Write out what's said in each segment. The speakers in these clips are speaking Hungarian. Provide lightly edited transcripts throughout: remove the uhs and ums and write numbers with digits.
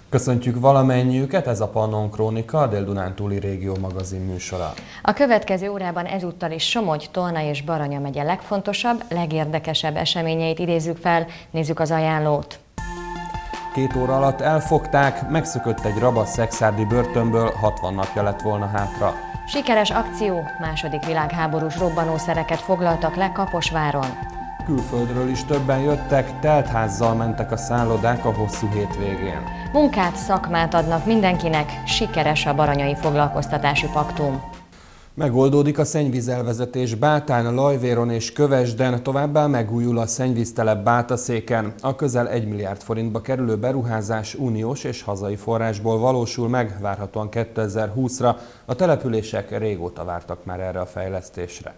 Köszöntjük valamennyiüket, ez a Pannon Krónika, a Dél-Dunántúli Régió magazin műsora. A következő órában ezúttal is Somogy, Tolna és Baranya megye legfontosabb, legérdekesebb eseményeit idézzük fel, nézzük az ajánlót. 2 óra alatt elfogták, megszökött egy rab a szekszárdi börtönből, 60 napja lett volna hátra. Sikeres akció, II. Világháborús robbanószereket foglaltak le Kaposváron. Külföldről is többen jöttek, telt házzal mentek a szállodák a hosszú hétvégén. Munkát, szakmát adnak mindenkinek, sikeres a baranyai foglalkoztatási paktum. Megoldódik a szennyvízelvezetés Bátán, Lajvéron és Kövesden, továbbá megújul a szennyvíztelep Bátaszéken. A közel 1 milliárd forintba kerülő beruházás uniós és hazai forrásból valósul meg, várhatóan 2020-ra. A települések régóta vártak már erre a fejlesztésre.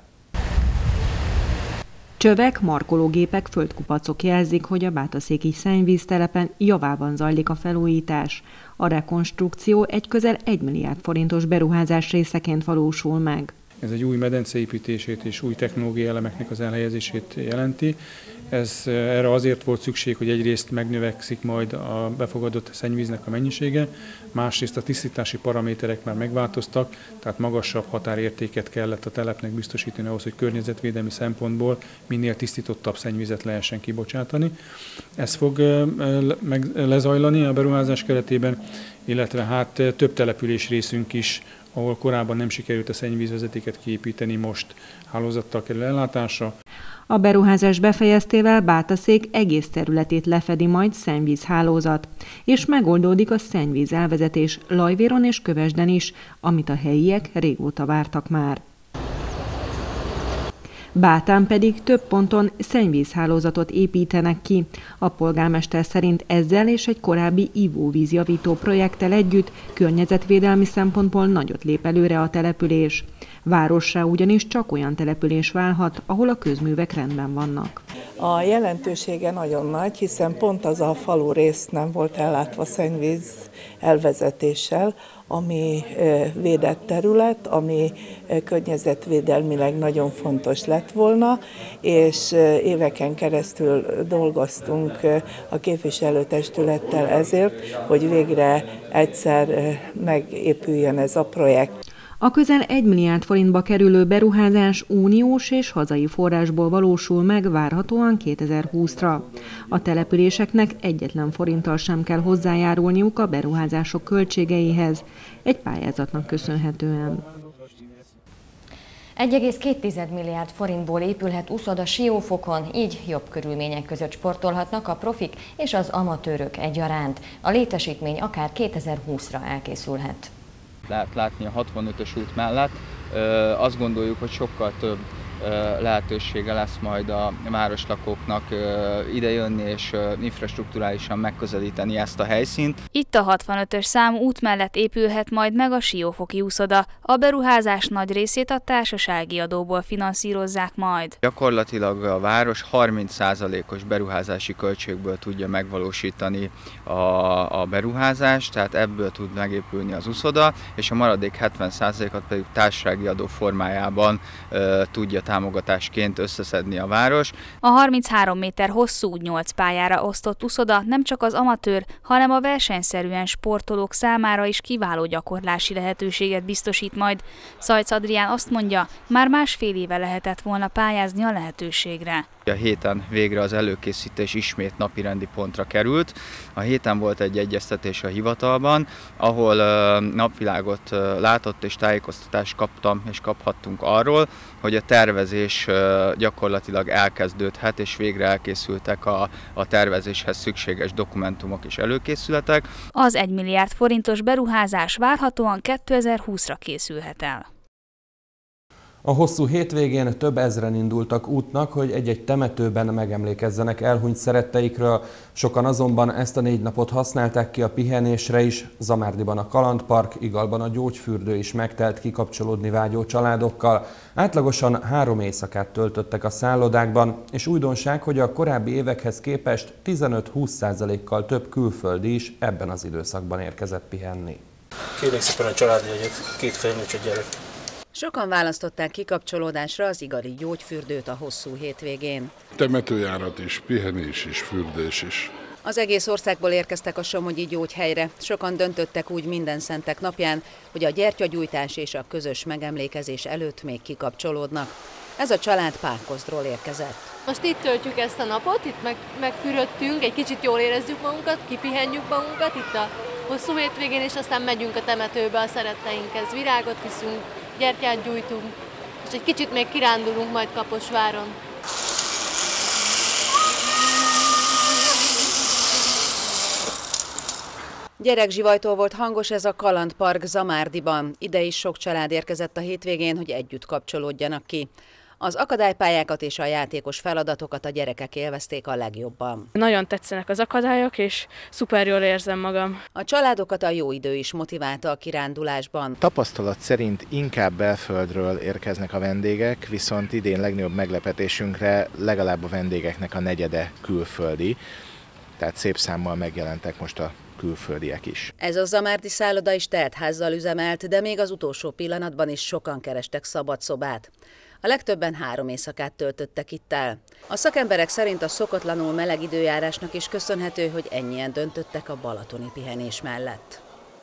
Csövek, markológépek, földkupacok jelzik, hogy a bátaszéki szennyvíztelepen javában zajlik a felújítás. A rekonstrukció egy közel 1 milliárd forintos beruházás részeként valósul meg. Ez egy új medence építését és új technológiai elemeknek az elhelyezését jelenti. Erre azért volt szükség, hogy egyrészt megnövekszik majd a befogadott szennyvíznek a mennyisége, másrészt a tisztítási paraméterek már megváltoztak, tehát magasabb határértéket kellett a telepnek biztosítani ahhoz, hogy környezetvédelmi szempontból minél tisztítottabb szennyvizet lehessen kibocsátani. Ez fog lezajlani a beruházás keretében, illetve több település részünk is, ahol korábban nem sikerült a szennyvízvezetéket kiépíteni, most hálózattal kerül ellátásra. A beruházás befejeztével Bátaszék egész területét lefedi majd szennyvízhálózat, és megoldódik a szennyvíz elvezetés Lajvéron és Kövesden is, amit a helyiek régóta vártak már. Bátán pedig több ponton szennyvízhálózatot építenek ki. A polgármester szerint ezzel és egy korábbi ivóvízjavító projekttel együtt környezetvédelmi szempontból nagyot lép előre a település. Várossá ugyanis csak olyan település válhat, ahol a közművek rendben vannak. A jelentősége nagyon nagy, hiszen pont az a falu rész nem volt ellátva szennyvíz elvezetéssel, ami védett terület, ami környezetvédelmileg nagyon fontos lett volna, és éveken keresztül dolgoztunk a képviselőtestülettel ezért, hogy végre egyszer megépüljön ez a projekt. A közel 1 milliárd forintba kerülő beruházás uniós és hazai forrásból valósul meg várhatóan 2020-ra. A településeknek egyetlen forinttal sem kell hozzájárulniuk a beruházások költségeihez, egy pályázatnak köszönhetően. 1,2 milliárd forintból épülhet úszoda Siófokon, így jobb körülmények között sportolhatnak a profik és az amatőrök egyaránt. A létesítmény akár 2020-ra elkészülhet. Lehet látni a 65-ös út mellett. Azt gondoljuk, hogy sokkal több lehetősége lesz majd a városlakóknak idejönni és infrastrukturálisan megközelíteni ezt a helyszínt. Itt a 65-ös számú út mellett épülhet majd meg a Siófoki úszoda. A beruházás nagy részét a társasági adóból finanszírozzák majd. Gyakorlatilag a város 30%-os beruházási költségből tudja megvalósítani a beruházást, tehát ebből tud megépülni az úszoda, és a maradék 70%-at pedig társasági adó formájában tudja támogatásként összeszedni a város. A 33 méter hosszú 8 pályára osztott úszoda nem csak az amatőr, hanem a versenyszerűen sportolók számára is kiváló gyakorlási lehetőséget biztosít majd. Szajc Adrián azt mondja, már 1,5 éve lehetett volna pályázni a lehetőségre. A héten végre az előkészítés ismét napirendi pontra került. A héten volt egy egyeztetés a hivatalban, ahol napvilágot látott és tájékoztatást kaptam és kaphattunk arról, hogy a tervezés gyakorlatilag elkezdődhet, és végre elkészültek a tervezéshez szükséges dokumentumok és előkészületek. Az 1 milliárd forintos beruházás várhatóan 2020-ra készülhet el. A hosszú hétvégén több ezren indultak útnak, hogy egy-egy temetőben megemlékezzenek elhunyt szeretteikről. Sokan azonban ezt a 4 napot használták ki a pihenésre is. Zamárdiban a kalandpark, Igalban a gyógyfürdő is megtelt kikapcsolódni vágyó családokkal. Átlagosan 3 éjszakát töltöttek a szállodákban, és újdonság, hogy a korábbi évekhez képest 15-20%-kal több külföldi is ebben az időszakban érkezett pihenni. Kérnék szépen a családjegyet, 2 felnőtt gyerek. Sokan választották kikapcsolódásra az igali gyógyfürdőt a hosszú hétvégén. Temetőjárat is, pihenés is, fürdés is. Az egész országból érkeztek a somogyi gyógyhelyre. Sokan döntöttek úgy Mindenszentek napján, hogy a gyertyagyújtás és a közös megemlékezés előtt még kikapcsolódnak. Ez a család Pákozdról érkezett. Most itt töltjük ezt a napot, itt megfürödtünk, egy kicsit jól érezzük magunkat, kipihenjük magunkat itt a hosszú hétvégén, és aztán megyünk a temetőbe a szeretteinkhez. Virágot viszünk, gyertyát gyújtunk, és egy kicsit még kirándulunk majd Kaposváron. Gyerekzsivajtól volt hangos ez a kalandpark Zamárdiban. Ide is sok család érkezett a hétvégén, hogy együtt kapcsolódjanak ki. Az akadálypályákat és a játékos feladatokat a gyerekek élvezték a legjobban. Nagyon tetszenek az akadályok, és szuper jól érzem magam. A családokat a jó idő is motiválta a kirándulásban. Tapasztalat szerint inkább belföldről érkeznek a vendégek, viszont idén legnagyobb meglepetésünkre legalább a vendégeknek a negyede külföldi, tehát szép számmal megjelentek most a külföldiek is. Ez a zamárdi szálloda is teltházzal üzemelt, de még az utolsó pillanatban is sokan kerestek szabad szobát. A legtöbben 3 éjszakát töltöttek itt el. A szakemberek szerint a szokatlanul meleg időjárásnak is köszönhető, hogy ennyien döntöttek a balatoni pihenés mellett.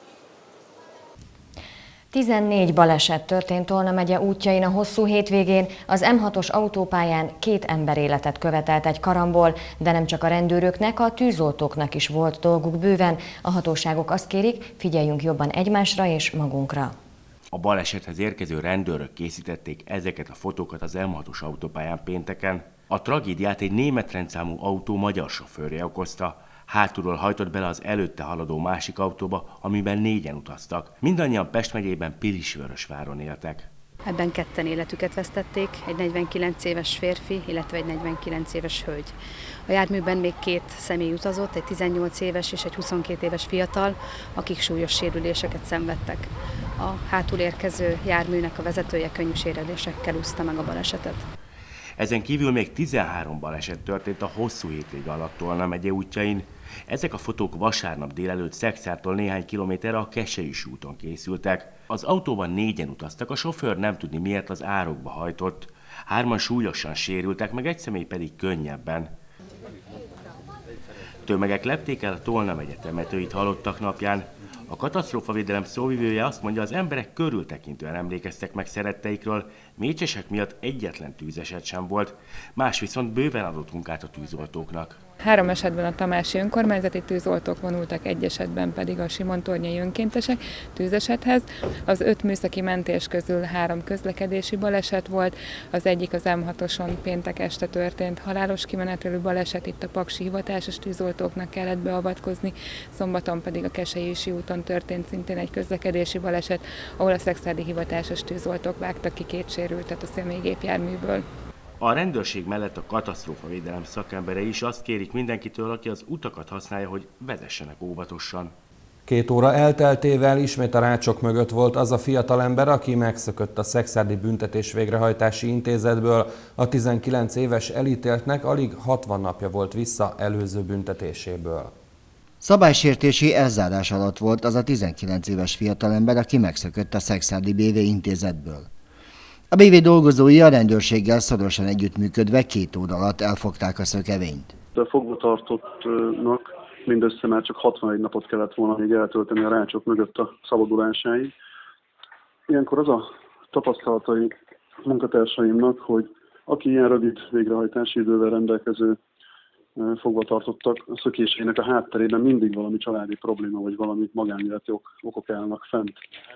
14 baleset történt Tolna megye útjain a hosszú hétvégén. Az M6-os autópályán 2 emberéletet követelt egy karambol, de nem csak a rendőröknek, a tűzoltóknak is volt dolguk bőven. A hatóságok azt kérik, figyeljünk jobban egymásra és magunkra. A balesethez érkező rendőrök készítették ezeket a fotókat az M6-os autópályán pénteken. A tragédiát egy német rendszámú autó magyar sofőrje okozta. Hátulról hajtott bele az előtte haladó másik autóba, amiben 4-en utaztak. Mindannyian Pest megyében Pilisvörösváron éltek. Ebben 2 életüket vesztették, egy 49 éves férfi, illetve egy 49 éves hölgy. A járműben még 2 személy utazott, egy 18 éves és egy 22 éves fiatal, akik súlyos sérüléseket szenvedtek. A hátul érkező járműnek a vezetője könnyű sérülésekkel úszta meg a balesetet. Ezen kívül még 13 baleset történt a hosszú hétvége alatt Tolna megye útjain. Ezek a fotók vasárnap délelőtt Szexártól néhány kilométerre a Kesselyüs úton készültek. Az autóban 4-en utaztak, a sofőr nem tudni miért az árokba hajtott. 3-an súlyosan sérültek, meg egy személy pedig könnyebben. Tömegek lepték el a Tolna megye temetőit halottak napján. A katasztrófavédelem szóvivője azt mondja, az emberek körültekintően emlékeztek meg szeretteikről, mécsesek miatt egyetlen tűzeset sem volt, más viszont bőven adott munkát a tűzoltóknak. 3 esetben a tamási önkormányzati tűzoltók vonultak, 1 esetben pedig a simontornyai önkéntesek tűzesethez. Az 5 műszaki mentés közül 3 közlekedési baleset volt, az egyik az M6-oson péntek este történt halálos kimenetelű baleset, itt a paksi hivatásos tűzoltóknak kellett beavatkozni, szombaton pedig a Kesselyüsi úton történt szintén egy közlekedési baleset, ahol a szexárdi hivatásos tűzoltók vágtak ki 2 sérültet a személygépjárműből. A rendőrség mellett a katasztrófavédelem szakemberei is azt kérik mindenkitől, aki az utakat használja, hogy vezessenek óvatosan. 2 óra elteltével ismét a rácsok mögött volt az a fiatalember, aki megszökött a Szexárdi Büntetés Végrehajtási Intézetből. A 19 éves elítéltnek alig 60 napja volt vissza előző büntetéséből. Szabálysértési elzárás alatt volt az a 19 éves fiatalember, aki megszökött a Szexárdi BV intézetből. A BV dolgozói a rendőrséggel szorosan együttműködve 2 óra alatt elfogták a szökevényt. A fogvatartottnak mindössze már csak 61 napot kellett volna még eltölteni a rácsok mögött a szabadulásáig. Ilyenkor az a tapasztalatai munkatársaimnak, hogy aki ilyen rövid végrehajtási idővel rendelkező fogvatartottak, a szökésének a hátterében mindig valami családi probléma vagy valami magánéleti okok állnak fent.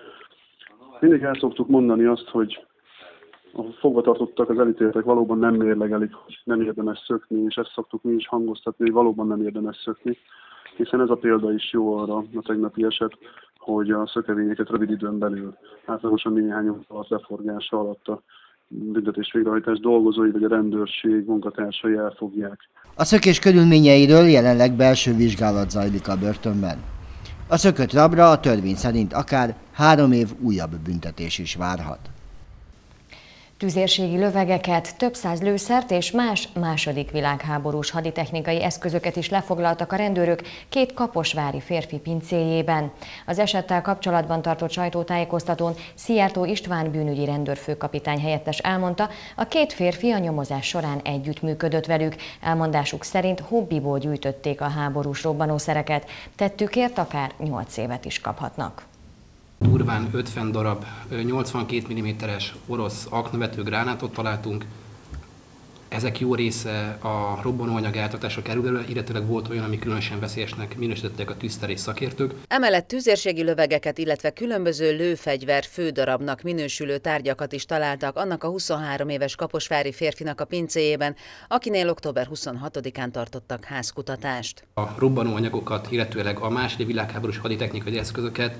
Mindig el szoktuk mondani azt, hogy a fogvatartottak, az elítéltek valóban nem mérlegelik, hogy nem érdemes szökni, és ezt szoktuk mi is hangoztatni, hogy valóban nem érdemes szökni, hiszen ez a példa is jó arra a tegnapi eset, hogy a szökevényeket rövid időn belül, átlagosan néhány óra alatt leforgása alatt a büntetés végrehajtás dolgozói vagy a rendőrség munkatársai elfogják. A szökés körülményeiről jelenleg belső vizsgálat zajlik a börtönben. A szökött rabra a törvény szerint akár 3 év újabb büntetés is várhat. Tüzérségi lövegeket, több száz lőszert és más második világháborús haditechnikai eszközöket is lefoglaltak a rendőrök két kaposvári férfi pincéjében. Az esettel kapcsolatban tartott sajtótájékoztatón Szijjártó István bűnügyi rendőrfőkapitány helyettes elmondta, a két férfi a nyomozás során együttműködött velük. Elmondásuk szerint hobbiból gyűjtötték a háborús robbanószereket, tettükért akár 8 évet is kaphatnak. Durván 50 darab 82 mm-es orosz aknavető gránátot találtunk. Ezek jó része a robbanóanyag eltartásra kerül, illetőleg volt olyan, ami különösen veszélyesnek minősítettek a tűzterés szakértők. Emellett tüzérségi lövegeket, illetve különböző lőfegyver fődarabnak minősülő tárgyakat is találtak annak a 23 éves kaposvári férfinak a pincéjében, akinél október 26-án tartottak házkutatást. A robbanóanyagokat, illetőleg a második világháborús haditechnikai eszközöket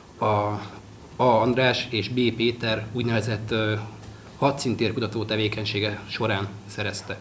A. András és B. Péter úgynevezett hadszíntérkutató tevékenysége során szerezte.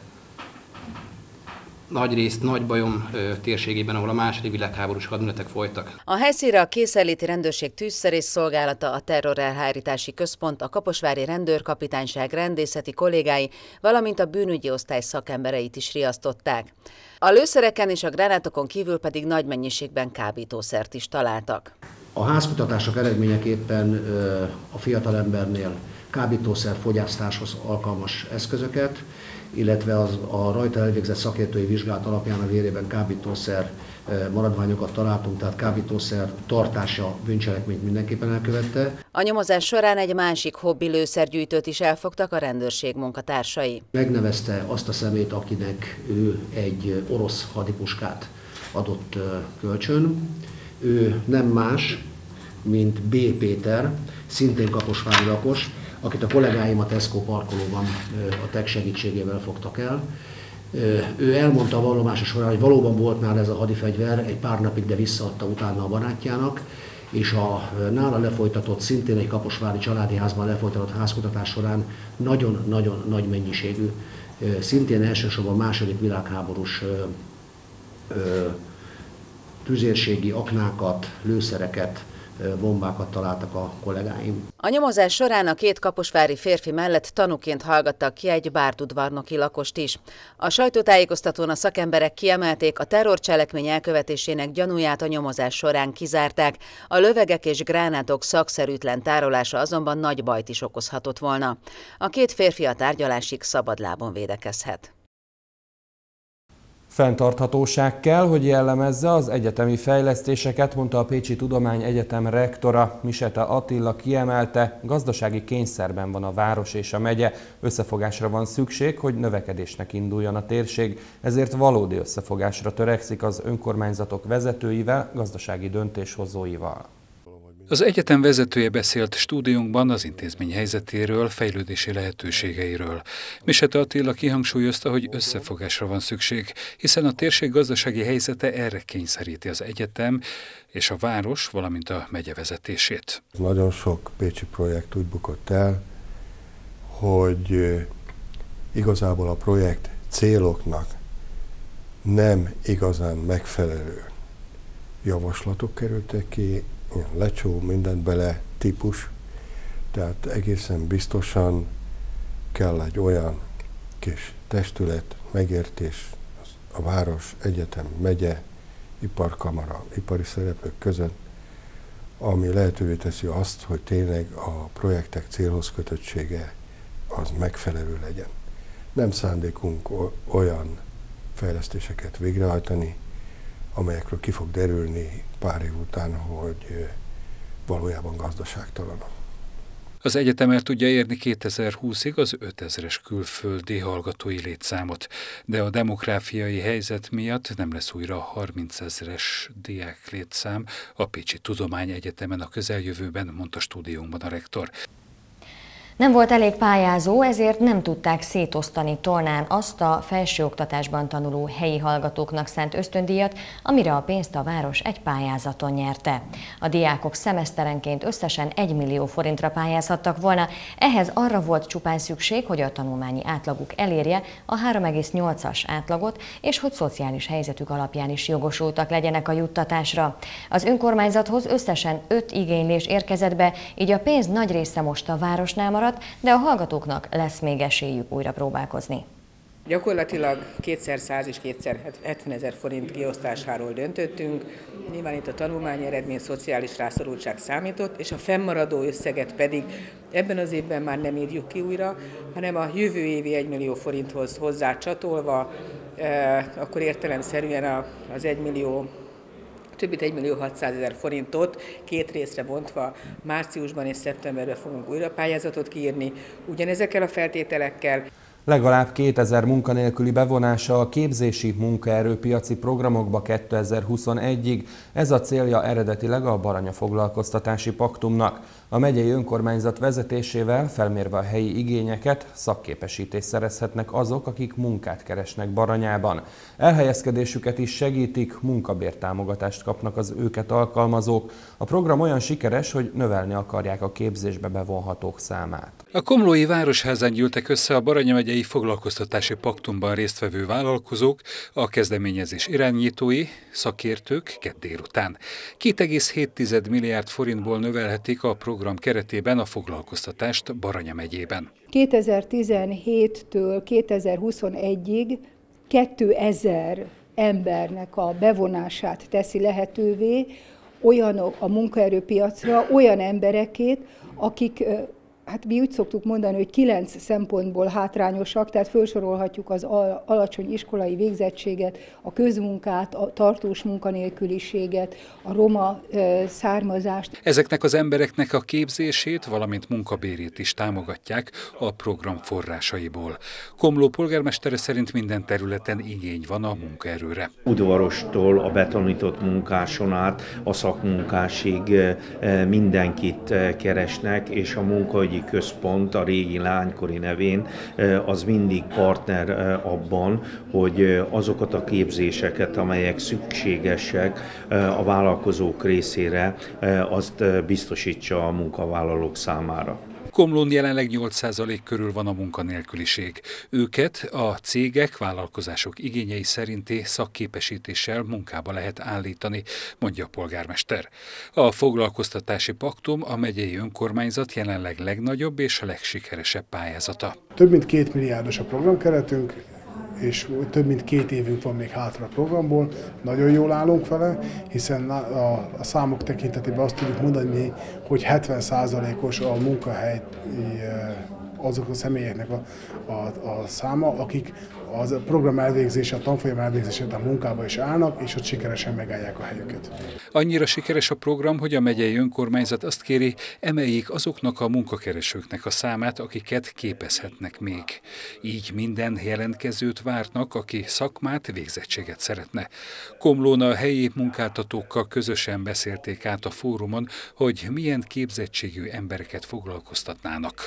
Nagyrészt Nagybajom térségében, ahol a második világháborús hadműveletek folytak. A helyszínre a Készenléti Rendőrség tűzszerész szolgálata, a Terrorelhárítási Központ, a Kaposvári Rendőrkapitányság rendészeti kollégái, valamint a bűnügyi osztály szakembereit is riasztották. A lőszereken és a gránátokon kívül pedig nagy mennyiségben kábítószert is találtak. A házkutatások eredményeképpen a fiatalembernél kábítószer fogyasztáshoz alkalmas eszközöket, illetve a rajta elvégzett szakértői vizsgálat alapján a vérében kábítószer maradványokat találtunk, tehát kábítószer tartása bűncselekményt mindenképpen elkövette. A nyomozás során egy másik hobbi lőszergyűjtőt is elfogtak a rendőrség munkatársai. Megnevezte azt a szemét, akinek ő egy orosz hadipuskát adott kölcsön. Ő nem más, mint B. Péter, szintén kaposvári lakos, akit a kollégáim a Tesco parkolóban a TEG segítségével fogtak el. Ő elmondta a vallomása során, hogy valóban volt nála ez a hadifegyver, egy pár napig, de visszaadta utána a barátjának, és a nála lefolytatott, szintén egy kaposvári családi házban lefolytatott házkutatás során nagyon-nagyon nagy mennyiségű, szintén elsősorban második világháborús tüzérségi aknákat, lőszereket, bombákat találtak a kollégáim. A nyomozás során a két kaposvári férfi mellett tanúként hallgattak ki egy bárdudvarnoki lakost is. A sajtótájékoztatón a szakemberek kiemelték, a terrorcselekmény elkövetésének gyanúját a nyomozás során kizárták, a lövegek és gránátok szakszerűtlen tárolása azonban nagy bajt is okozhatott volna. A két férfi a tárgyalásig szabadlábon védekezhet. Fenntarthatóság kell, hogy jellemezze az egyetemi fejlesztéseket, mondta a Pécsi Tudományegyetem rektora. Miseta Attila kiemelte, gazdasági kényszerben van a város és a megye, összefogásra van szükség, hogy növekedésnek induljon a térség, ezért valódi összefogásra törekszik az önkormányzatok vezetőivel, gazdasági döntéshozóival. Az egyetem vezetője beszélt stúdiónkban az intézmény helyzetéről, fejlődési lehetőségeiről. Miseta Attila kihangsúlyozta, hogy összefogásra van szükség, hiszen a térség gazdasági helyzete erre kényszeríti az egyetem és a város, valamint a megye vezetését. Nagyon sok pécsi projekt úgy bukott el, hogy igazából a projekt céloknak nem igazán megfelelő javaslatok kerültek ki, ilyen lecsó, mindent bele típus, tehát egészen biztosan kell egy olyan kis testület, megértés a város, egyetem, megye, iparkamara, ipari szereplők között, ami lehetővé teszi azt, hogy tényleg a projektek célhoz kötöttsége az megfelelő legyen. Nem szándékunk olyan fejlesztéseket végrehajtani, amelyekről ki fog derülni pár év után, hogy valójában gazdaságtalanok. Az egyetem el tudja érni 2020-ig az 5000-es külföldi hallgatói létszámot, de a demográfiai helyzet miatt nem lesz újra 30 000-es diák létszám a Pécsi Tudományegyetemen a közeljövőben, mondta stúdiónkban a rektor. Nem volt elég pályázó, ezért nem tudták szétosztani Tolnán azt a felsőoktatásban tanuló helyi hallgatóknak szánt ösztöndíjat, amire a pénzt a város egy pályázaton nyerte. A diákok szemeszterenként összesen 1 millió forintra pályázhattak volna, ehhez arra volt csupán szükség, hogy a tanulmányi átlaguk elérje a 3,8-as átlagot, és hogy szociális helyzetük alapján is jogosultak legyenek a juttatásra. Az önkormányzathoz összesen 5 igénylés érkezett be, így a pénz nagy része most a városnál marad, maradt, de a hallgatóknak lesz még esélyük újra próbálkozni. Gyakorlatilag kétszer 100 és kétszer 70 000 forint kiosztásáról döntöttünk. Nyilván itt a tanulmányi eredmény, szociális rászorultság számított, és a fennmaradó összeget pedig ebben az évben már nem írjuk ki újra, hanem a jövő évi 1 millió forinthoz hozzá csatolva, akkor értelemszerűen az 1 millió, több mint 1 millió 600 000 forintot két részre bontva márciusban és szeptemberben fogunk újra pályázatot kiírni, ugyanezekkel a feltételekkel. Legalább 2000 munkanélküli bevonása a képzési munkaerőpiaci programokba 2021-ig. Ez a célja eredetileg a Baranya Foglalkoztatási Paktumnak. A megyei önkormányzat vezetésével felmérve a helyi igényeket szakképesítést szerezhetnek azok, akik munkát keresnek Baranyában. Elhelyezkedésüket is segítik, munkabértámogatást kapnak az őket alkalmazók. A program olyan sikeres, hogy növelni akarják a képzésbe bevonhatók számát. A Komlói Városházán gyűltek össze a Baranya megyei Foglalkoztatási Paktumban résztvevő vállalkozók, a kezdeményezés irányítói, szakértők kedd délután. 2,7 milliárd forintból növelhetik a program keretében a foglalkoztatást Baranya megyében. 2017-től 2021-ig 2000 embernek a bevonását teszi lehetővé a munkaerőpiacra olyan emberekét, akik hát mi úgy szoktuk mondani, hogy 9 szempontból hátrányosak, tehát felsorolhatjuk az alacsony iskolai végzettséget, a közmunkát, a tartós munkanélküliséget, a roma származást. Ezeknek az embereknek a képzését, valamint munkabérét is támogatják a program forrásaiból. Komló polgármestere szerint minden területen igény van a munkaerőre. Udvarostól a betanított munkáson át a szakmunkásig mindenkit keresnek, és a munkaügyi központ, a régi lánykori nevén, az mindig partner abban, hogy azokat a képzéseket, amelyek szükségesek a vállalkozók részére, azt biztosítsa a munkavállalók számára. Komlón jelenleg 8% körül van a munkanélküliség. Őket a cégek, vállalkozások igényei szerinti szakképesítéssel munkába lehet állítani, mondja a polgármester. A foglalkoztatási paktum a megyei önkormányzat jelenleg legnagyobb és a legsikeresebb pályázata. Több mint 2 milliárdos a programkeretünk, és több mint 2 évünk van még hátra a programból. Nagyon jól állunk vele, hiszen a számok tekintetében azt tudjuk mondani, hogy 70%-os a munkahely azok a személyeknek a száma, akik a program elvégzése, a tanfolyam elvégzése a munkába is állnak, és ott sikeresen megállják a helyüket. Annyira sikeres a program, hogy a megyei önkormányzat azt kéri, emeljék azoknak a munkakeresőknek a számát, akiket képezhetnek még. Így minden jelentkezőt várnak, aki szakmát, végzettséget szeretne. Komlón a helyi munkáltatókkal közösen beszélték át a fórumon, hogy milyen képzettségű embereket foglalkoztatnának.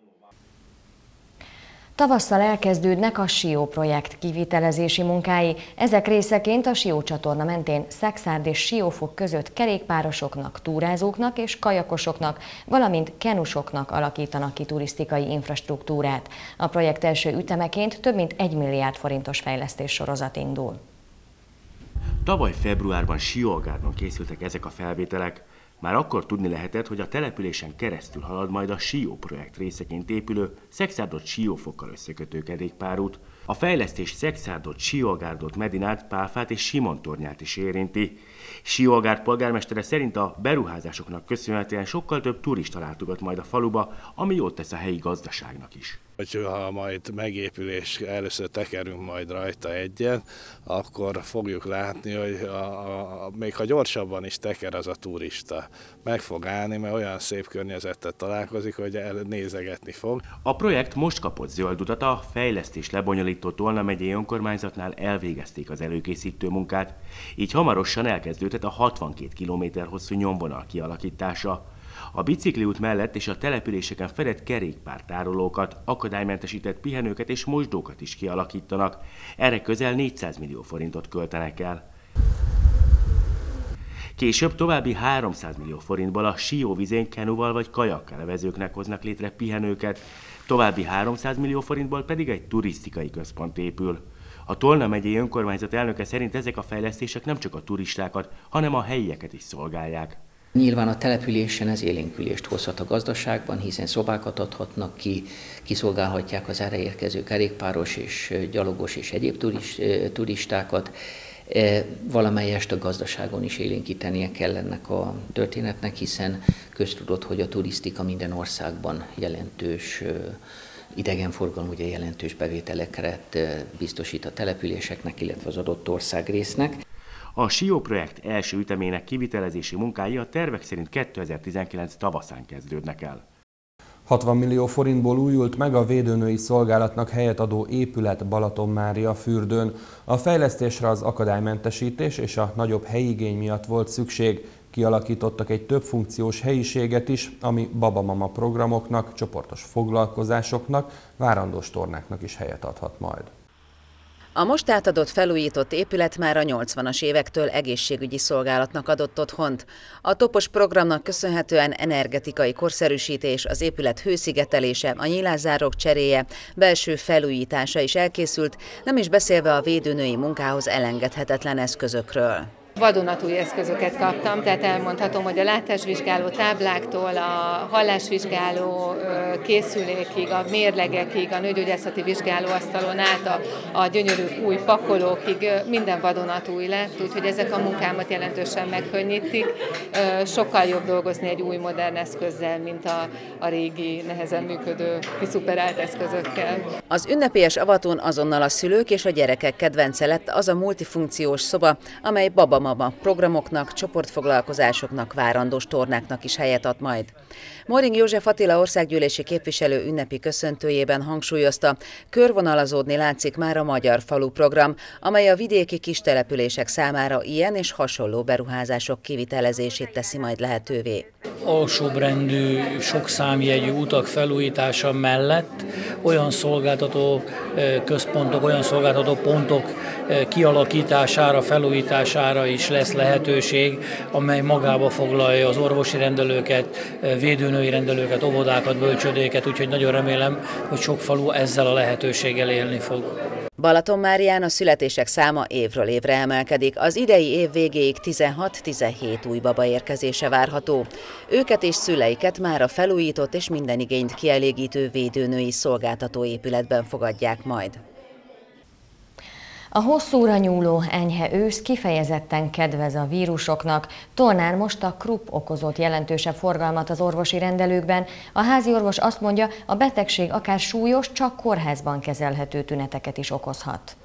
Tavasszal elkezdődnek a SIO projekt kivitelezési munkái. Ezek részeként a SIO csatorna mentén Szekszárd és Siófok között kerékpárosoknak, túrázóknak és kajakosoknak, valamint kenusoknak alakítanak ki turisztikai infrastruktúrát. A projekt első ütemeként több mint 1 milliárd forintos fejlesztés sorozat indul. Tavaly februárban Siógárdon készültek ezek a felvételek. Már akkor tudni lehetett, hogy a településen keresztül halad majd a SIO projekt részeként épülő Szekszárdot Siófokkal összekötő kerékpárút. A fejlesztés Szekszárdot, Siógárdot, Medinát, Pálfát és Simontornyát is érinti. Siógárd polgármestere szerint a beruházásoknak köszönhetően sokkal több turista látogat majd a faluba, ami jót tesz a helyi gazdaságnak is. Hogyha majd megépülés, először tekerünk majd rajta egyet, akkor fogjuk látni, hogy még ha gyorsabban is teker az a turista, meg fog állni, mert olyan szép környezettel találkozik, hogy nézegetni fog. A projekt most kapott zöld utat, a fejlesztés lebonyolító Tolna megyei önkormányzatnál elvégezték az előkészítő munkát, így hamarosan elkezdődhet a 62 km hosszú nyomvonal kialakítása. A bicikliút mellett és a településeken fedett kerékpártárolókat, akadálymentesített pihenőket és mosdókat is kialakítanak. Erre közel 400 millió forintot költenek el. Később további 300 millió forintból a Sióvizén kenuval vagy kajakkal vezőknek hoznak létre pihenőket, további 300 millió forintból pedig egy turisztikai központ épül. A Tolna megyei önkormányzat elnöke szerint ezek a fejlesztések nem csak a turistákat, hanem a helyieket is szolgálják. Nyilván a településen ez élénkülést hozhat a gazdaságban, hiszen szobákat adhatnak ki, kiszolgálhatják az erre érkező kerékpáros és gyalogos és egyéb turistákat. Valamelyest a gazdaságon is élénkítenie kell ennek a történetnek, hiszen köztudott, hogy a turisztika minden országban jelentős idegenforgalom, ugye jelentős bevételeket biztosít a településeknek, illetve az adott országrésznek. A SIO projekt első ütemének kivitelezési munkái a tervek szerint 2019 tavaszán kezdődnek el. 60 millió forintból újult meg a védőnői szolgálatnak helyet adó épület Balatonmária fürdőn. A fejlesztésre az akadálymentesítés és a nagyobb helyigény miatt volt szükség. Kialakítottak egy többfunkciós helyiséget is, ami babamama programoknak, csoportos foglalkozásoknak, várandós tornáknak is helyet adhat majd. A most átadott felújított épület már a 80-as évektől egészségügyi szolgálatnak adott otthont. A topos programnak köszönhetően energetikai korszerűsítés, az épület hőszigetelése, a nyilászárók cseréje, belső felújítása is elkészült, nem is beszélve a védőnői munkához elengedhetetlen eszközökről. Vadonatúj eszközöket kaptam, tehát elmondhatom, hogy a látásvizsgáló tábláktól, a hallásvizsgáló készülékig, a mérlegekig, a nőgyógyászati vizsgálóasztalon át a gyönyörű új pakolókig minden vadonatúj lett, úgyhogy ezek a munkámat jelentősen megkönnyítik. Sokkal jobb dolgozni egy új modern eszközzel, mint a régi, nehezen működő, kiszuperált eszközökkel. Az ünnepélyes avatón azonnal a szülők és a gyerekek kedvence lett az a multifunkciós szoba, amely babamama programoknak, csoportfoglalkozásoknak, várandós tornáknak is helyet ad majd. Moring József Attila országgyűlési képviselő ünnepi köszöntőjében hangsúlyozta, körvonalazódni látszik már a Magyar Falu program, amely a vidéki kistelepülések számára ilyen és hasonló beruházások kivitelezését teszi majd lehetővé. Alsóbrendű, sok számjegyű utak felújítása mellett olyan szolgáltató központok, olyan szolgáltató pontok kialakítására, felújítására is lesz lehetőség, amely magába foglalja az orvosi rendelőket, védőnői rendelőket, óvodákat, bölcsődéket, úgyhogy nagyon remélem, hogy sok falu ezzel a lehetőséggel élni fog. Balatonmárián a születések száma évről évre emelkedik. Az idei év végéig 16-17 új baba érkezése várható. Őket és szüleiket már a felújított és minden igényt kielégítő védőnői szolgáltató épületben fogadják majd. A hosszúra nyúló enyhe ősz kifejezetten kedvez a vírusoknak. Tolnán most a krupp okozott jelentősebb forgalmat az orvosi rendelőkben. A háziorvos azt mondja, a betegség akár súlyos, csak kórházban kezelhető tüneteket is okozhat.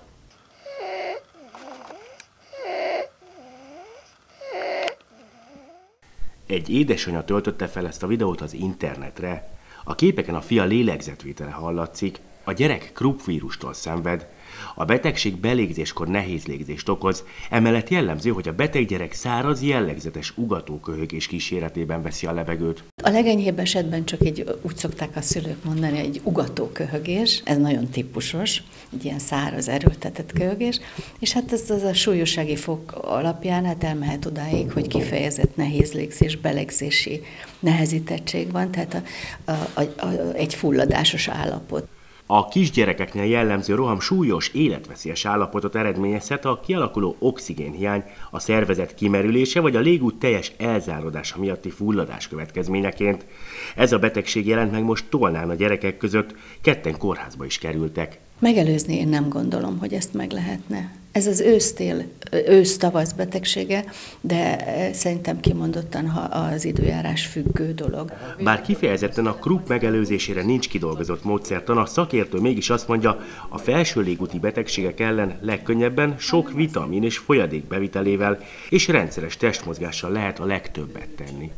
Egy édesanyja töltötte fel ezt a videót az internetre. A képeken a fia lélegzetvétele hallatszik, a gyerek krupp vírustól szenved. A betegség belégzéskor nehéz légzést okoz, emellett jellemző, hogy a beteg gyerek száraz, jellegzetes ugatóköhögés kíséretében veszi a levegőt. A legenyhébb esetben csak úgy szokták a szülők mondani, egy ugatóköhögés, ez nagyon típusos, egy ilyen száraz, erőltetett köhögés, és hát ez az a súlyossági fok alapján hát elmehet odáig, hogy kifejezett nehéz légzés, belegzési nehezítettség van, tehát egy fulladásos állapot. A kisgyerekeknél jellemző roham súlyos, életveszélyes állapotot eredményezhet a kialakuló oxigénhiány, a szervezet kimerülése vagy a légút teljes elzárodása miatti fulladás következményeként. Ez a betegség jelent meg most Tolnán a gyerekek között, ketten kórházba is kerültek. Megelőzni én nem gondolom, hogy ezt meg lehetne. Ez az ősz-tavasz betegsége, de szerintem kimondottan az időjárás függő dolog. Bár kifejezetten a krupp megelőzésére nincs kidolgozott módszertan, a szakértő mégis azt mondja, a felső légúti betegségek ellen legkönnyebben sok vitamin és folyadék bevitelével és rendszeres testmozgással lehet a legtöbbet tenni.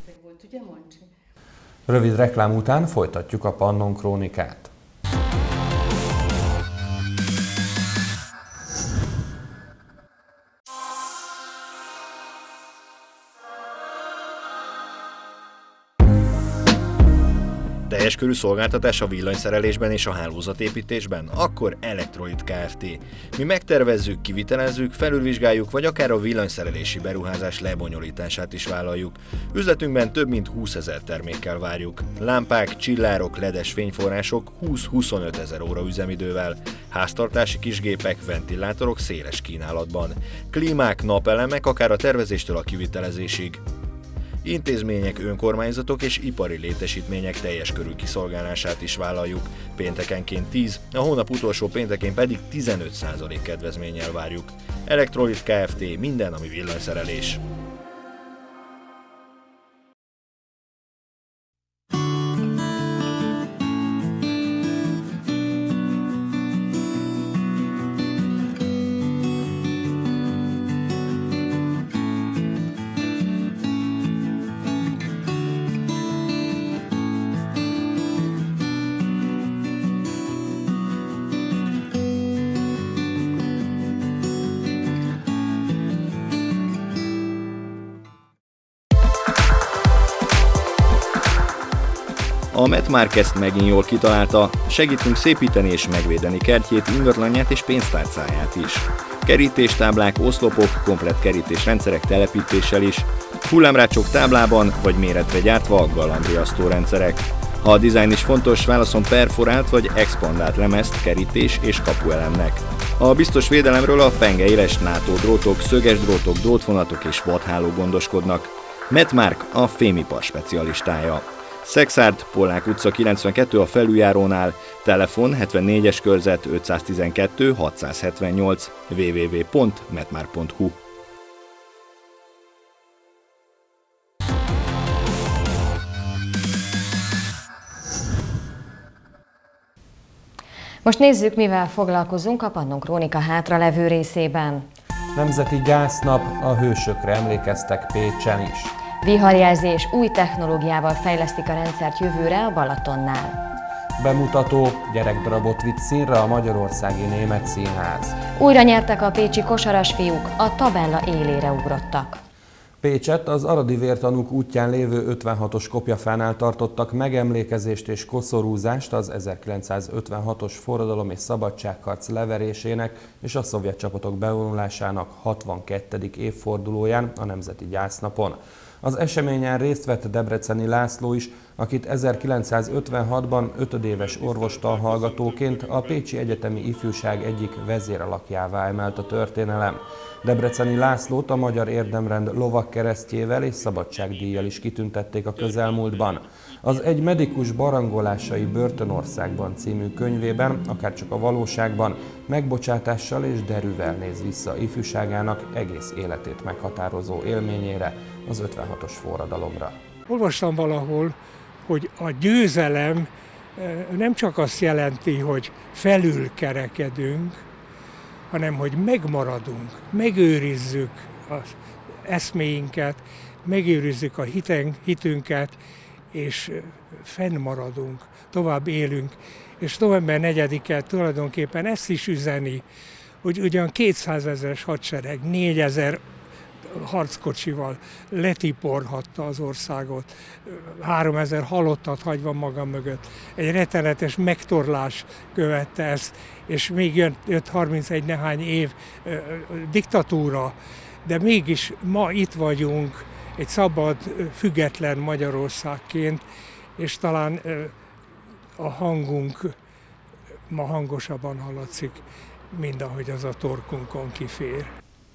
Rövid reklám után folytatjuk a Pannon Krónikát. Teljes körű szolgáltatás a villanyszerelésben és a hálózatépítésben? Akkor Elektrolit Kft. Mi megtervezzük, kivitelezzük, felülvizsgáljuk, vagy akár a villanyszerelési beruházás lebonyolítását is vállaljuk. Üzletünkben több mint 20 000 termékkel várjuk. Lámpák, csillárok, ledes fényforrások 20-25 ezer óra üzemidővel. Háztartási kisgépek, ventilátorok széles kínálatban. Klímák, napelemek akár a tervezéstől a kivitelezésig. Intézmények, önkormányzatok és ipari létesítmények teljes körű kiszolgálását is vállaljuk. Péntekenként 10, a hónap utolsó péntekén pedig 15% kedvezménnyel várjuk. Elektrolit Kft. Minden, ami villanyszerelés. A Metmark ezt megint jól kitalálta, segítünk szépíteni és megvédeni kertjét, ingatlanját és pénztárcáját is. Kerítéstáblák, oszlopok, komplett kerítésrendszerek telepítéssel is, hullámrácsok táblában vagy méretre gyártva galambriasztó rendszerek. Ha a dizájn is fontos, válaszom perforált vagy expandált lemezt, kerítés és kapuelemnek. A biztos védelemről a pengeéles NATO drótok, szöges drótok, drótvonatok és vadháló gondoskodnak. Metmark a fémipar specialistája. Szexárd, Pollák utca 92 a felüljárónál, telefon 74-es körzet 512 678, www.metmark.hu. Most nézzük, mivel foglalkozunk a Pannon Krónika hátralevő részében. Nemzeti gyásznap, a hősökre emlékeztek Pécsen is. Viharjelzés, új technológiával fejlesztik a rendszert jövőre a Balatonnál. Bemutató, gyerekdarabot vitt színre a Magyarországi Német Színház. Újra nyertek a pécsi kosaras fiúk, a tabella élére ugrottak. Pécset az aradi vértanúk útján lévő 56-os kopjafánál tartottak megemlékezést és koszorúzást az 1956-os forradalom és szabadságharc leverésének és a szovjet csapatok bevonulásának 62. évfordulóján, a Nemzeti Gyásznapon. Az eseményen részt vett Debreceni László is, akit 1956-ban 5 éves orvostanhallgatóként a Pécsi Egyetemi Ifjúság egyik vezéralakjává emelt a történelem. Debreceni Lászlót a Magyar Érdemrend lovagkeresztjével és szabadságdíjjal is kitüntették a közelmúltban. Az Egy medikus barangolásai börtönországban című könyvében, akárcsak a valóságban, megbocsátással és derűvel néz vissza ifjúságának egész életét meghatározó élményére, az 56-os forradalomra. Olvastam valahol, hogy a győzelem nem csak azt jelenti, hogy felülkerekedünk, hanem hogy megmaradunk, megőrizzük az eszméinket, megőrizzük a hitünket, és fennmaradunk, tovább élünk. És november 4-e tulajdonképpen ezt is üzeni, hogy ugyan 200 000-es hadsereg, 4000 harckocsival letiporhatta az országot, 3000 halottat hagyva maga mögött. Egy rettenetes megtorlás követte ezt, és még jött 31 nehány év diktatúra, de mégis ma itt vagyunk egy szabad, független Magyarországként, és talán a hangunk ma hangosabban hallatszik, mint ahogy az a torkunkon kifér.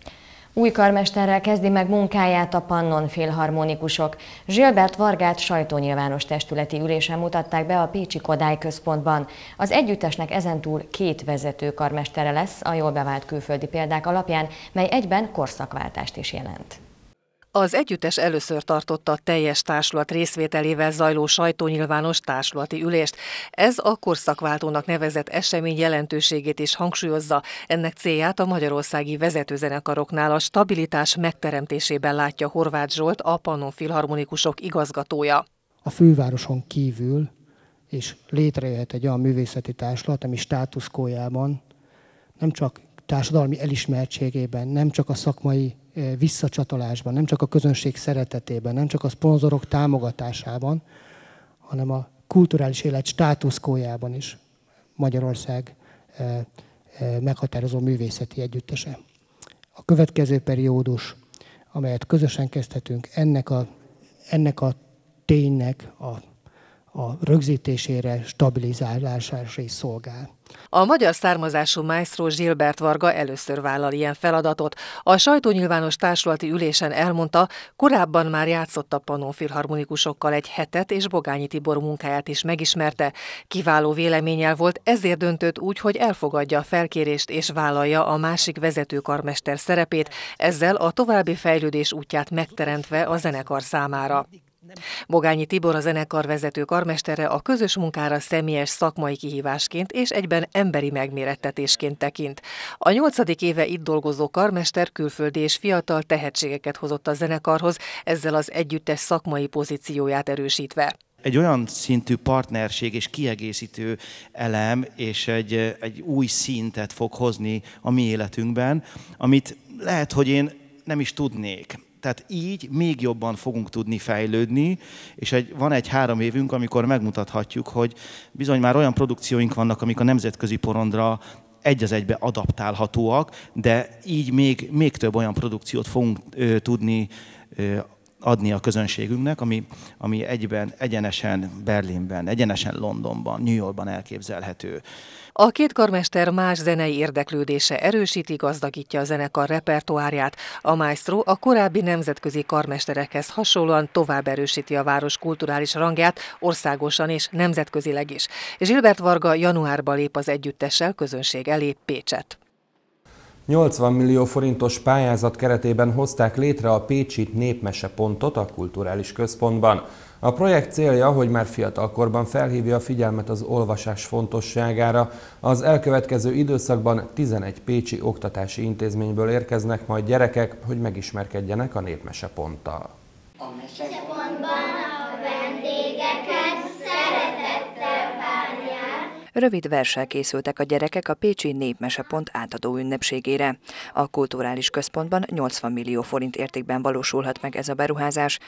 Új karmesterrel kezdi meg munkáját a Pannon Filharmonikusok. Zsilbert Vargát sajtónyilvános testületi ülésen mutatták be a pécsi Kodály Központban. Az együttesnek ezentúl 2 vezető karmestere lesz a jól bevált külföldi példák alapján, mely egyben korszakváltást is jelent. Az együttes először tartotta teljes társulat részvételével zajló sajtónyilvános társulati ülést. Ez a korszakváltónak nevezett esemény jelentőségét is hangsúlyozza. Ennek célját a magyarországi vezetőzenekaroknál a stabilitás megteremtésében látja Horváth Zsolt, a Pannon Filharmonikusok igazgatója. A fővároson kívül is létrejöhet egy olyan művészeti társulat, ami státuszkójában nem csak társadalmi elismertségében, nem csak a szakmai visszacsatolásban, nem csak a közönség szeretetében, nem csak a szponzorok támogatásában, hanem a kulturális élet státuszkójában is Magyarország meghatározó művészeti együttese. A következő periódus, amelyet közösen kezdhetünk, ennek a ténynek a rögzítésére, stabilizálására is szolgál. A magyar származású maestro Gilbert Varga először vállal ilyen feladatot. A sajtónyilvános társulati ülésen elmondta, korábban már játszott a Pannon filharmonikusokkal egy hetet, és Bogányi Tibor munkáját is megismerte. Kiváló véleménnyel volt, ezért döntött úgy, hogy elfogadja a felkérést és vállalja a másik vezetőkarmester szerepét, ezzel a további fejlődés útját megteremtve a zenekar számára. Bogányi Tibor, a zenekar vezető karmestere a közös munkára személyes szakmai kihívásként és egyben emberi megmérettetésként tekint. A 8. éve itt dolgozó karmester külföldi és fiatal tehetségeket hozott a zenekarhoz, ezzel az együttes szakmai pozícióját erősítve. Egy olyan szintű partnerség és kiegészítő elem és egy új szintet fog hozni a mi életünkben, amit lehet, hogy én nem is tudnék. Tehát így még jobban fogunk tudni fejlődni, és van egy 3 évünk, amikor megmutathatjuk, hogy bizony már olyan produkcióink vannak, amik a nemzetközi porondra egy az egybe adaptálhatóak, de így még több olyan produkciót fogunk tudni adni a közönségünknek, ami egyben egyenesen Berlinben, egyenesen Londonban, New Yorkban elképzelhető. A két karmester más zenei érdeklődése erősíti, gazdagítja a zenekar repertoárját. A maestro a korábbi nemzetközi karmesterekhez hasonlóan tovább erősíti a város kulturális rangját, országosan és nemzetközileg is. Gilbert Varga januárban lép az együttessel közönség elé Pécset. 80 millió forintos pályázat keretében hozták létre a pécsi népmesepontot a kulturális központban. A projekt célja, hogy már fiatalkorban felhívja a figyelmet az olvasás fontosságára. Az elkövetkező időszakban 11 pécsi oktatási intézményből érkeznek majd gyerekek, hogy megismerkedjenek a népmeseponttal. A mesepontban a vendégeket szeretettel várják. Rövid verssel készültek a gyerekek a pécsi népmesepont átadó ünnepségére. A kulturális központban 80 millió forint értékben valósulhat meg ez a beruházás